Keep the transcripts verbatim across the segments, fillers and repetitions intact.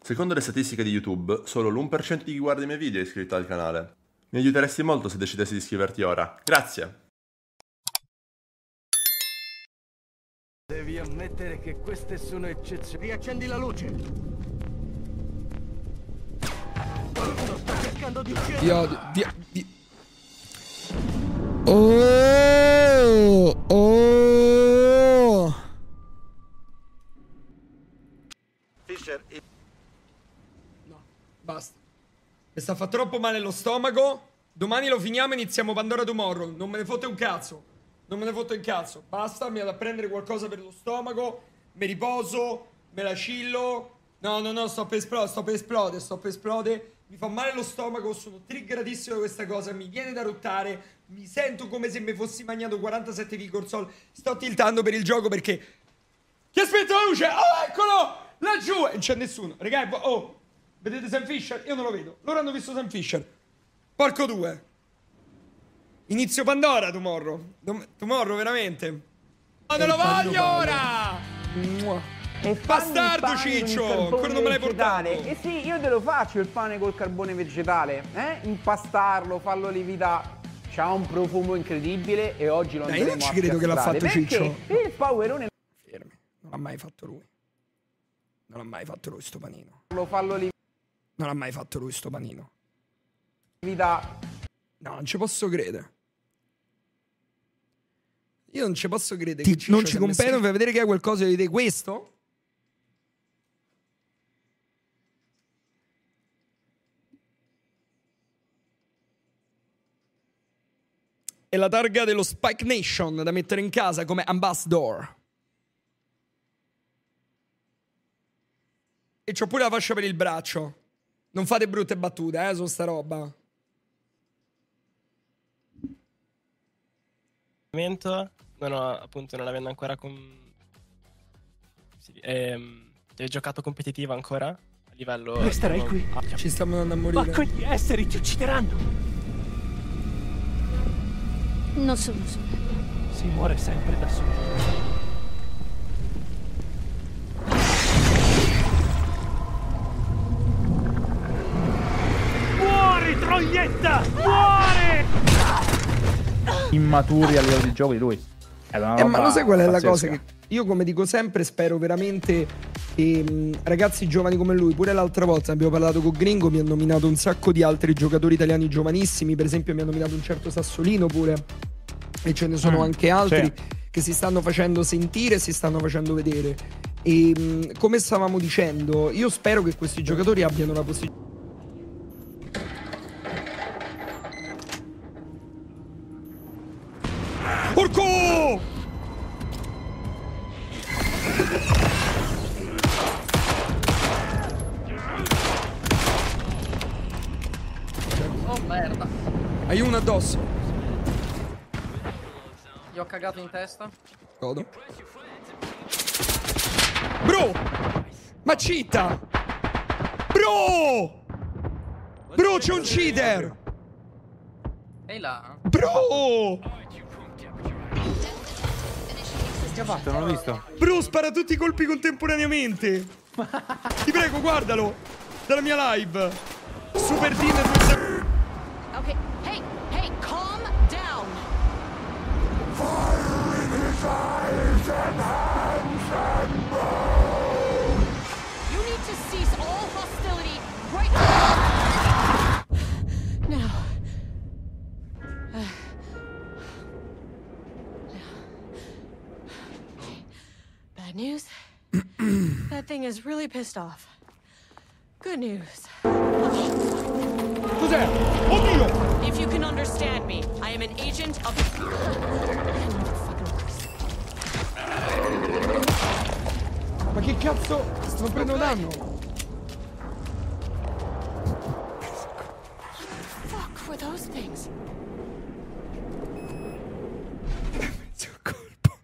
Secondo le statistiche di YouTube, solo l'uno per cento di chi guarda i miei video è iscritto al canale. Mi aiuteresti molto se decidessi di iscriverti ora. Grazie! Devi ammettere che queste sono eccezioni. Riaccendi la luce! Qualcuno sta cercando di uccidere! Dio, Dio, Dio. Oh! Oh! Fisher, No, basta. Mi sta fa troppo male lo stomaco. Domani lo finiamo e iniziamo Pandora Tomorrow. Non me ne fotte un cazzo. Non me ne fotte un cazzo. Basta, mi vado a prendere qualcosa per lo stomaco. Mi riposo, me la cillo. No, no, no, sto per esplodere, sto per esplodere, sto per esplodere. Mi fa male lo stomaco, sono triggeratissimo da questa cosa. Mi viene da ruttare. Mi sento come se mi fossi mangiato quarantasette Vigor Sol. Sto tiltando per il gioco perché... Chi ha spento la luce? Oh, eccolo! Laggiù! E non c'è nessuno. Raga, oh, vedete Sam Fisher? Io non lo vedo. Loro hanno visto Sam Fisher. Porco due. Inizio Pandora tomorrow. Dom tomorrow, veramente. Ma non lo voglio ora! E Bastardo Ciccio! Ancora non me l'hai portato. Eh sì, io te lo faccio il pane col carbone vegetale. Eh? Impastarlo, farlo lievitare. C'ha un profumo incredibile e oggi lo andremo Dai, non ci a credo che l'ha fatto piazzare, Ciccio. perché il powerone... Fermi. Non l'ha mai fatto lui. Non l'ha mai fatto lui sto panino. Lo fallo Non l'ha mai fatto lui sto panino. lievitare. No, non ci posso credere. Io non ci posso credere. Ti- che non Ciccio ci si è messo- compete, fai vedere che ha qualcosa di questo? È la targa dello Spike Nation da mettere in casa come ambassador. E c'ho pure la fascia per il braccio. Non fate brutte battute, eh, su sta roba. Non ho, appunto, non avendo ancora con... sì, ehm, hai giocato competitivo ancora? A livello... Resterai no, qui. ah, Ci stiamo andando a Ma morire. quegli esseri ti uccideranno! Non sono solo. Si muore sempre da solo. Muori, troietta! Muori! Immaturi a livello di gioco di lui. È una Eh, ma roba lo sai qual è la pazzesca. cosa? Che io, come dico sempre, spero veramente che mh, ragazzi giovani come lui, pure l'altra volta abbiamo parlato con Gringo, mi ha nominato un sacco di altri giocatori italiani giovanissimi, per esempio mi ha nominato un certo Sassolino pure, e ce ne sono Mm, anche altri sì. che si stanno facendo sentire e si stanno facendo vedere. E mh, come stavamo dicendo, io spero che questi giocatori abbiano la possibilità. Porco! Oh merda, Hai uno addosso. gli ho cagato in testa. Godo. Bro! Ma cheata! Bro! Bro, c'è un cheater! Ehi là. Bro! Che ha fatto? Non l'ho visto. Bro, spara tutti i colpi contemporaneamente! Ti prego, guardalo! Dalla mia live! Super dinner! Okay, hey, hey, calm down. You need to cease all hostility right now. Now. Uh, Bad news. That thing is really pissed off. Good news. Cos'è? Oddio! If you can understand me, I am an agent of the... Ma che cazzo? Sto prendendo danno! Fuck were those things? Mezzo colpo.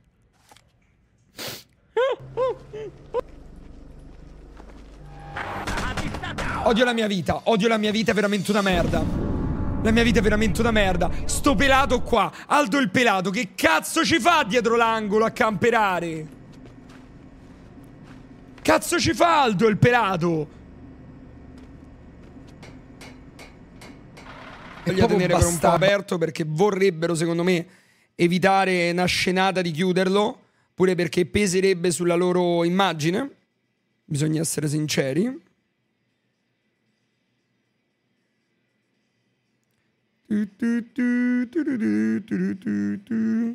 Odio la mia vita, odio la mia vita, è veramente una merda. La mia vita è veramente una merda. Sto pelato qua, Aldo il pelato, che cazzo ci fa dietro l'angolo a camperare? Cazzo ci fa Aldo il pelato? Voglia tenere per un po' aperto perché vorrebbero, secondo me, evitare una scenata di chiuderlo, pure perché peserebbe sulla loro immagine. Bisogna essere sinceri. Tu, tu, tu, tu, tu, tu, tu, tu.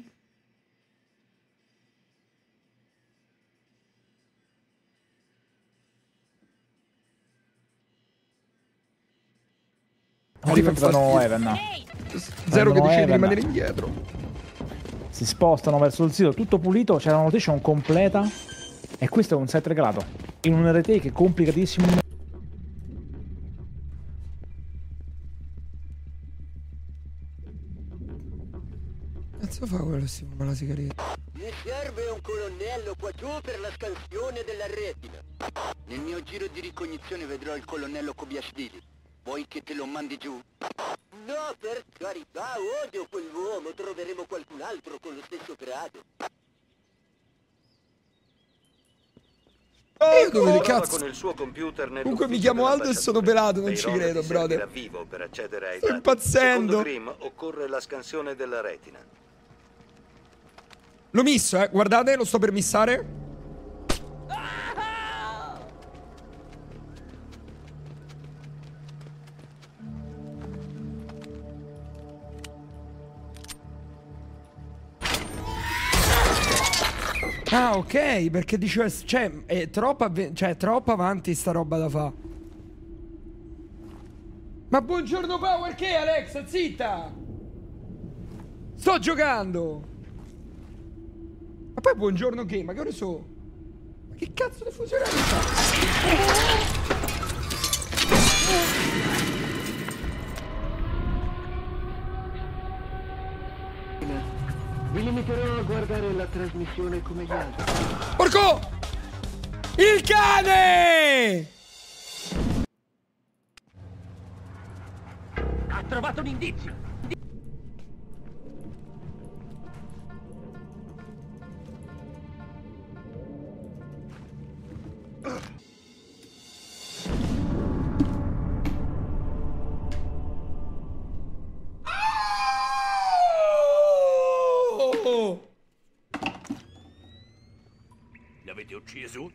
Arrivano Evan. Zero che decide di Evan. rimanere indietro. Si spostano verso il sito, tutto pulito, c'è una rotation completa. E questo è un set regalato. In un retake complicatissimo. Cazzo fa quello che si fuma la sigaretta? Mi serve un colonnello qua giù per la scansione della retina. Nel mio giro di ricognizione vedrò il colonnello Kobiasvili. Vuoi che te lo mandi giù? No, per carità, odio quell'uomo. Troveremo qualcun altro con lo stesso grado. Eh, dove cazzo? Con il suo computer Comunque mi chiamo Aldo e sono pelato, non ci credo, brother. Vivo per accedere ai Sto dati. impazzendo. Secondo Grimm occorre la scansione della retina. L'ho misso, eh. Guardate, lo sto per missare. Ah, ok, perché dicevo, cioè, è troppo, cioè, è troppo avanti sta roba da fa. Ma buongiorno Power, che Alexa, zitta! Sto giocando! Ma poi buongiorno che? Ma che ore so? Ma che cazzo di funzionare fa? Mi limiterò a guardare la trasmissione come gli altri. Porco! Il cane! Ha trovato un indizio! L'avete ucciso?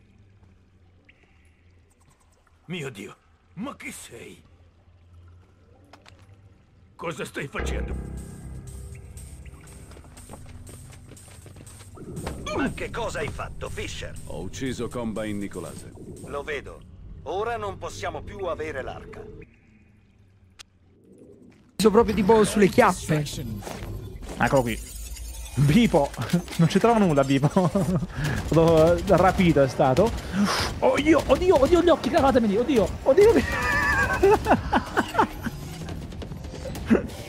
Mio Dio, ma chi sei? Cosa stai facendo? Ma che cosa hai fatto, Fisher? Ho ucciso Combine Nicolase. Lo vedo. Ora non possiamo più avere l'arca. Sono proprio tipo sulle chiappe. Eccolo qui. Bipo. Non ci trova nulla, Bipo. Rapito è stato. Oddio, oddio, oddio, gli occhi, cavatemeli, oddio, oddio.